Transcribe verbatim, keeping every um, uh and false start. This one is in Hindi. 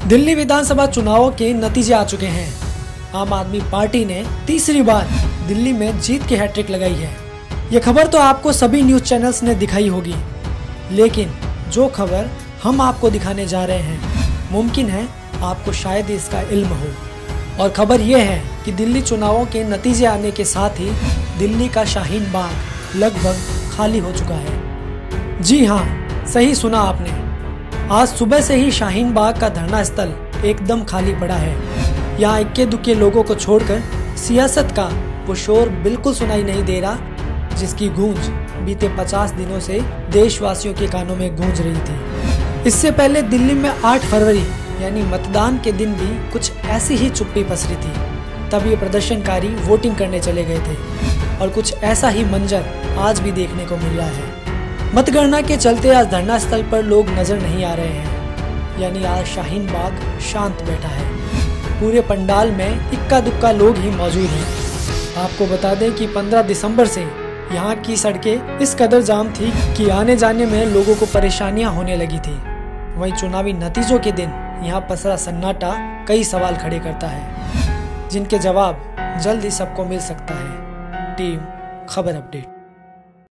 दिल्ली विधानसभा चुनावों के नतीजे आ चुके हैं। आम आदमी पार्टी ने तीसरी बार दिल्ली में जीत की हैट्रिक लगाई है। ये खबर तो आपको सभी न्यूज चैनल्स ने दिखाई होगी, लेकिन जो खबर हम आपको दिखाने जा रहे हैं मुमकिन है आपको शायद इसका इल्म हो। और खबर ये है कि दिल्ली चुनावों के नतीजे आने के साथ ही दिल्ली का शाहीन बाग लगभग खाली हो चुका है। जी हाँ, सही सुना आपने। आज सुबह से ही शाहीन बाग का धरना स्थल एकदम खाली पड़ा है। यहाँ इक्के दुक्के लोगों को छोड़कर सियासत का वो शोर बिल्कुल सुनाई नहीं दे रहा, जिसकी गूंज बीते पचास दिनों से देशवासियों के कानों में गूंज रही थी। इससे पहले दिल्ली में आठ फरवरी यानी मतदान के दिन भी कुछ ऐसी ही चुप्पी पसरी थी। तब ये प्रदर्शनकारी वोटिंग करने चले गए थे और कुछ ऐसा ही मंजर आज भी देखने को मिल रहा है। मतगणना के चलते आज धरना स्थल पर लोग नजर नहीं आ रहे हैं, यानी आज शाहीन बाग शांत बैठा है। पूरे पंडाल में इक्का दुक्का लोग ही मौजूद हैं। आपको बता दें कि पंद्रह दिसंबर से यहाँ की सड़कें इस कदर जाम थी कि आने जाने में लोगों को परेशानियां होने लगी थी। वहीं चुनावी नतीजों के दिन यहाँ पसरा सन्नाटा कई सवाल खड़े करता है, जिनके जवाब जल्द ही सबको मिल सकता है। टीम खबर अपडेट।